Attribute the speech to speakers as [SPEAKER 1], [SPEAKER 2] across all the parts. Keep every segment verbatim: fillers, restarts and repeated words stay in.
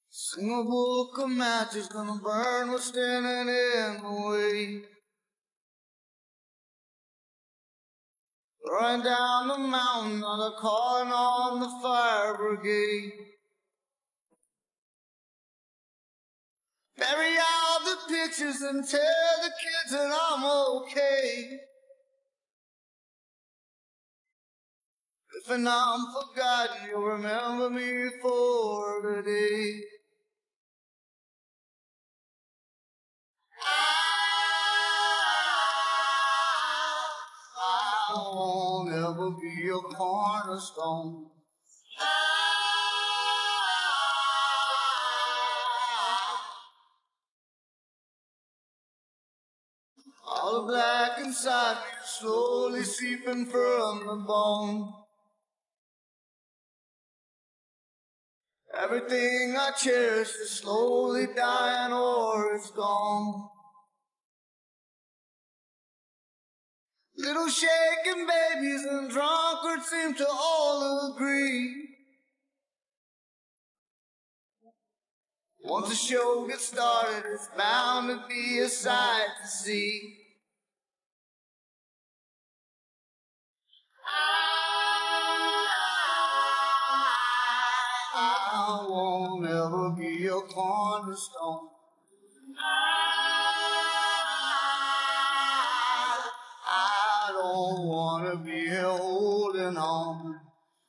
[SPEAKER 1] Sing a book of matches, gonna burn what's standing in the way. Running down the mountain, another calling on the fire brigade. Bury all the pictures and tell the kids that I'm okay. If and I'm forgotten, you'll remember me for today. I won't ever be a cornerstone. All the black inside me is slowly seeping from the bone. Everything I cherish is slowly dying or it's gone. Little shaking babies and drunkards seem to all agree. Once the show gets started, it's bound to be a sight to see. I won't ever be a cornerstone. I don't wanna be holding on.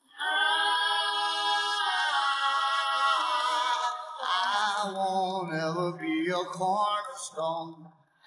[SPEAKER 1] I won't ever be a cornerstone.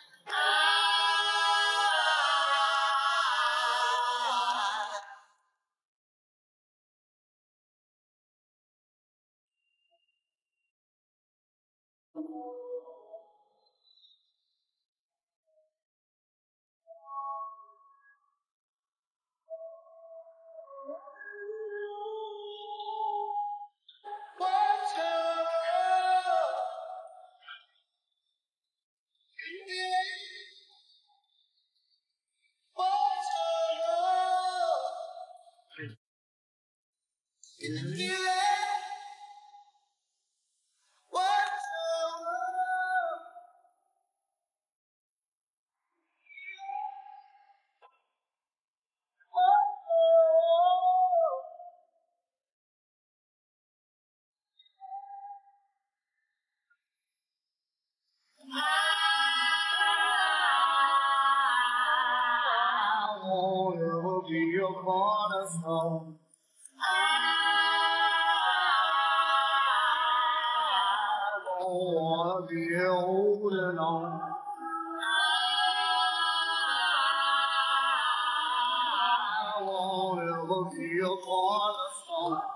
[SPEAKER 1] I won't ever be your cornerstone. I don't wanna be holding on. I won't ever be your cornerstone.